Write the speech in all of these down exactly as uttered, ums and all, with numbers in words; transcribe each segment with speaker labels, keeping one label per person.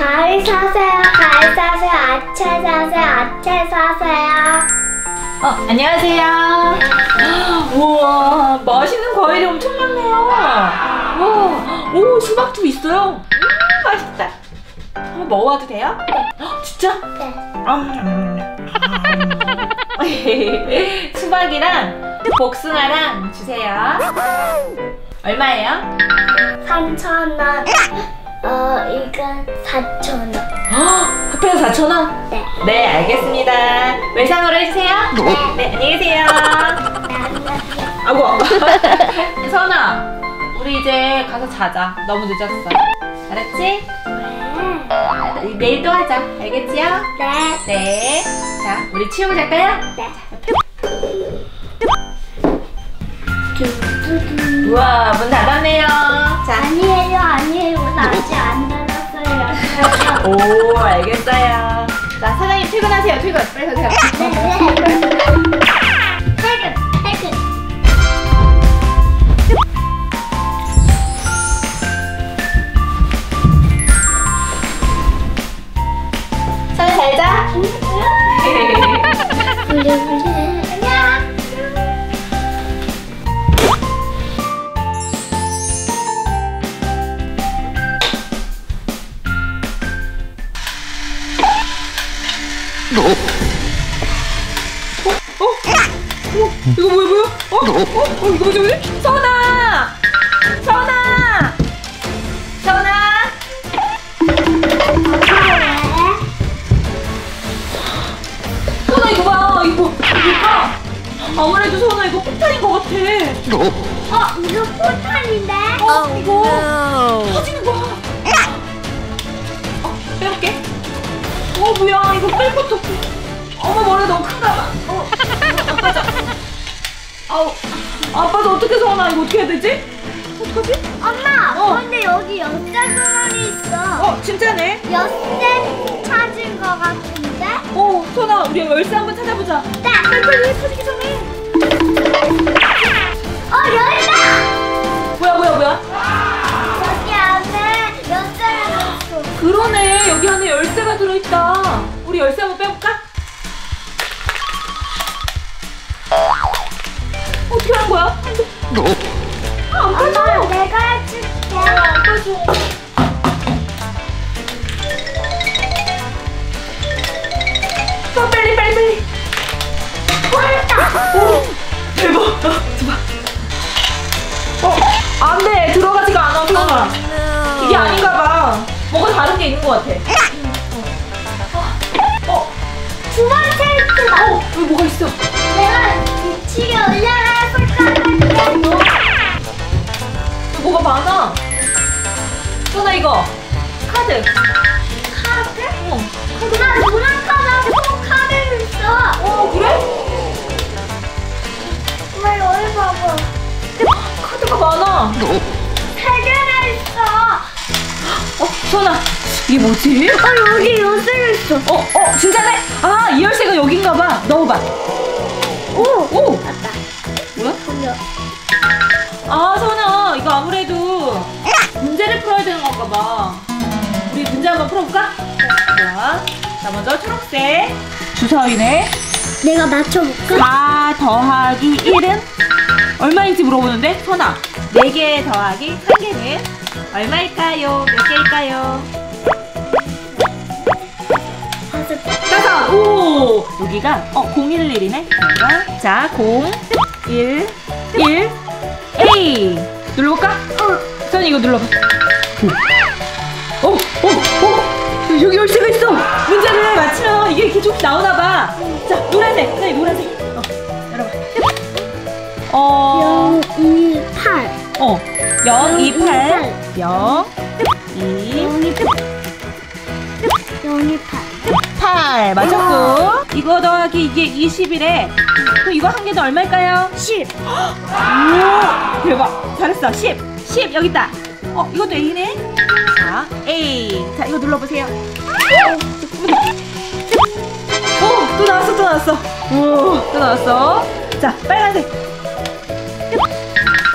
Speaker 1: 과일 사세요. 과일 사세요. 아채 사세요. 아채 사세요.
Speaker 2: 어, 안녕하세요. 우와, 맛있는 과일이 엄청 많네요. 와, 오, 수박도 있어요. 음, 맛있다. 한번 먹어봐도 돼요?
Speaker 1: 네.
Speaker 2: 헉, 진짜?
Speaker 1: 네.
Speaker 2: 음. 수박이랑 복숭아랑 주세요. 얼마예요?
Speaker 1: 삼천 원. 어, 이건 사천 원.
Speaker 2: 헉, 합해서 사천 원?
Speaker 1: 네.
Speaker 2: 네, 알겠습니다. 외상으로 해주세요.
Speaker 1: 네.
Speaker 2: 네, 안녕히 계세요.
Speaker 1: 네, 안녕하세요.
Speaker 2: 아이고. 서은아, 우리 이제 가서 자자. 너무 늦었어. 알았지?
Speaker 1: 네.
Speaker 2: 내일 또 하자. 알겠지요?
Speaker 1: 네.
Speaker 2: 네. 자, 우리 치우고 잘까요?
Speaker 1: 네.
Speaker 2: 우와, 문 닫았네요. 자.
Speaker 1: 아니에요, 아니에요. 문 아직 안 닫았어요.
Speaker 2: 오, 알겠어요. 자, 사장님 퇴근하세요. 퇴근. 빨리 가세요.
Speaker 1: 네, 네. 퇴근, 퇴근.
Speaker 2: 서은 잘 자.
Speaker 1: 부르부르. 안녕.
Speaker 2: 어? 어? 이거 뭐야 뭐야? 어? 어? 어? 이거 뭐지 뭐지? 서은아! 서은아! 서은아! 서은아 이거 봐. 이거 이거 아무래도 서은아 이거 폭탄인 것 같아.
Speaker 1: 어, 이거 포탄인데?
Speaker 2: 어? 이거 터지는 거야. 어? 빼볼게. 어 뭐야 이거 뺄 것도 없고. 어머 머리가 너무 큰가 봐. 어, 아빠자. 아우, 아빠도 어떻게 서운아? 이거 어떻게 해야 되지? 어떡하지?
Speaker 1: 엄마,
Speaker 2: 어.
Speaker 1: 근데 여기 열쇠 주머니 있어.
Speaker 2: 어, 진짜네.
Speaker 1: 열쇠 찾은 거 같은데?
Speaker 2: 어, 서운아, 우리 열쇠 한번 찾아보자.
Speaker 1: 네.
Speaker 2: 빨리 빨리 터지기 전에.
Speaker 1: 어, 열쇠!
Speaker 2: 뭐야 뭐야 뭐야?
Speaker 1: 여기 안에 열쇠를 넣었어.
Speaker 2: 그러네. 여기 안에 열쇠가 들어있다. 우리 열쇠 한번 빼볼까? 어떻게 하는 거야? 안 돼. 아, 안
Speaker 1: 엄마,
Speaker 2: 빠져.
Speaker 1: 내가 해줄게.
Speaker 2: 안 빠져. 어, 빨리 빨리 빨리.
Speaker 1: 됐다.
Speaker 2: 오, 대박. 어, 대박. 어, 안 돼. 들어가지가 않아, 서은아. 이게 아닌가 봐. 뭐가 다른 게 있는 것 같아. 어, 어,
Speaker 1: 두 번째 힌트다.
Speaker 2: 어, 여기 뭐가 있어?
Speaker 1: 내가 미치게 올려라 해볼까?
Speaker 2: 뭐가 많아. 서은아, 이거. 카드.
Speaker 1: 카드?
Speaker 2: 어,
Speaker 1: 나 노란 카드하고 카드를 있어.
Speaker 2: 어, 그래?
Speaker 1: 엄마, 여기 봐봐.
Speaker 2: 카드가 많아.
Speaker 1: 세 개나 있어.
Speaker 2: 어, 서은아. 이게 뭐지?
Speaker 1: 어, 여기 열쇠가 있어.
Speaker 2: 어, 어, 진짜네? 아, 이 열쇠가 여긴가 봐. 넣어봐.
Speaker 1: 오!
Speaker 2: 오!
Speaker 1: 맞다.
Speaker 2: 뭐야?
Speaker 1: 돌려.
Speaker 2: 아, 서은아, 이거 아무래도 문제를 풀어야 되는 건가 봐. 우리 문제 한번 풀어볼까? 좋아. 자, 먼저 초록색. 주사위네.
Speaker 1: 내가 맞춰볼까?
Speaker 2: 사 더하기 일은 얼마인지 물어보는데, 서은아, 네 개 더하기 한 개는 얼마일까요? 몇 개일까요? 다섯! 오! 여기가, 어, 공일일이네? 자, 공, 일, 일, 에이! 눌러볼까?
Speaker 1: 어.
Speaker 2: 선 이거 눌러봐. 오! 오! 오! 여기 열쇠가 있어! 문제를 맞히면 이게 이렇게 쭉 나오나봐. 자, 노란색! 선 노란색! 어, 열어봐. 어,
Speaker 1: 영, 이, 팔.
Speaker 2: 어, 영, 이, 팔, 영, 이,
Speaker 1: 영, 이, 팔. 영, 이, 팔.
Speaker 2: 팔 맞췄고. 이거 더하기 이게 이십이래. 그럼 이거 한 개는 얼마일까요?
Speaker 1: 십.
Speaker 2: 오, 대박. 잘했어. 십. 십 여기 있다. 어, 이것도 A네. 자, A. 자, 이거 눌러보세요. 오, 또 나왔어, 또 나왔어. 오, 또 나왔어. 자, 빨간색.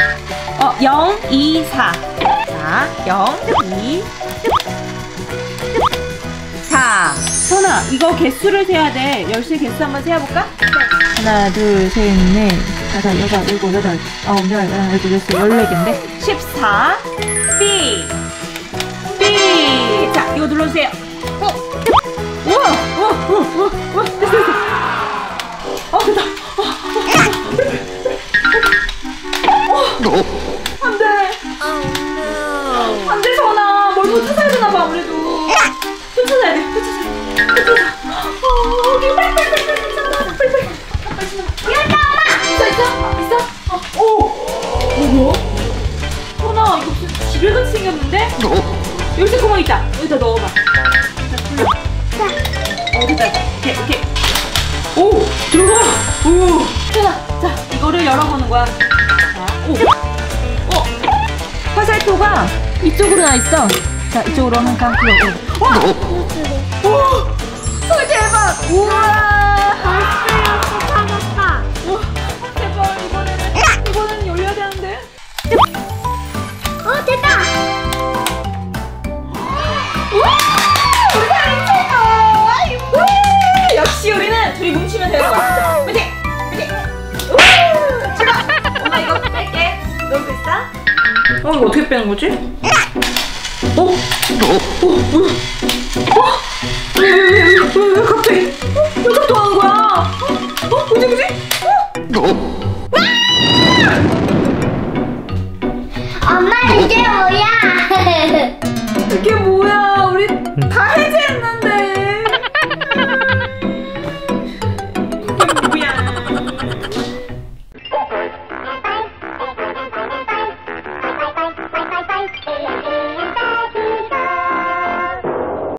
Speaker 2: 어, 영, 이, 사. 자, 영, 이, 자, 선아, 이거 개수를 세야 돼. 열쇠 개수 한번 세어볼까? 하나, 둘, 셋, 넷, 다섯, 여섯, 일곱, 여덟, 아홉, 열, 열하나, 열둘, 열셋, 열네 개인데 십사. B. B. 자, 이거 눌러주세요. 어. 우와, 우와, 우와, 우와, 우와, 됐어, 됐어. 어, 됐다. 어, 어. 안 돼. 안 돼, 선아. 뭘 더 찾아야 되나봐, 아무래도. 또 찾아야 돼, 또 찾아야 돼. 또 찾아. 어, 여기 빨리, 빨리, 빨리, 빨리, 빨리, 빨리, 빨리. 빨리 신어.
Speaker 1: 여기 엄마.
Speaker 2: 있어, 있어? 있어? 어, 오! 어, 뭐야? 선아, 이거 무슨 지뢰같이 생겼는데? 열쇠 구멍 있다. 여기다 넣어봐. 자, 불러. 자. 어, 됐다. 오케이, 오케이. 오! 들어가! 오! 선아, 자, 이거를 열어보는 거야. 자, 오! 어! 화살표가 이쪽으로 나 있어. 자, 이쪽으로 한 칸 풀어. 와! 오! 소리 대박! 우와!
Speaker 1: 열쇠 찾았다.
Speaker 2: 우와! 대박! 이번에는, 이번에는 열려야 되는데?
Speaker 1: 어, 됐다.
Speaker 2: 우와! 우리 사람 최고! 아이고! 역시 우리는 둘이 뭉치면 되는 거야. 파이팅! 파이팅! 우와! 출발! 엄마 이거 뺄게. 놀고 있어? 어, 이거 어떻게 빼는 거지? 어? 어? 어? 뭐야? 어? 왜, 왜, 왜, 왜, 왜, 왜 갑자기? 어? 왜 갑자기 하는 거야? 어? 어? 뭐지, 뭐지? 어?
Speaker 1: 엄마 이게 뭐야?
Speaker 2: 이게 뭐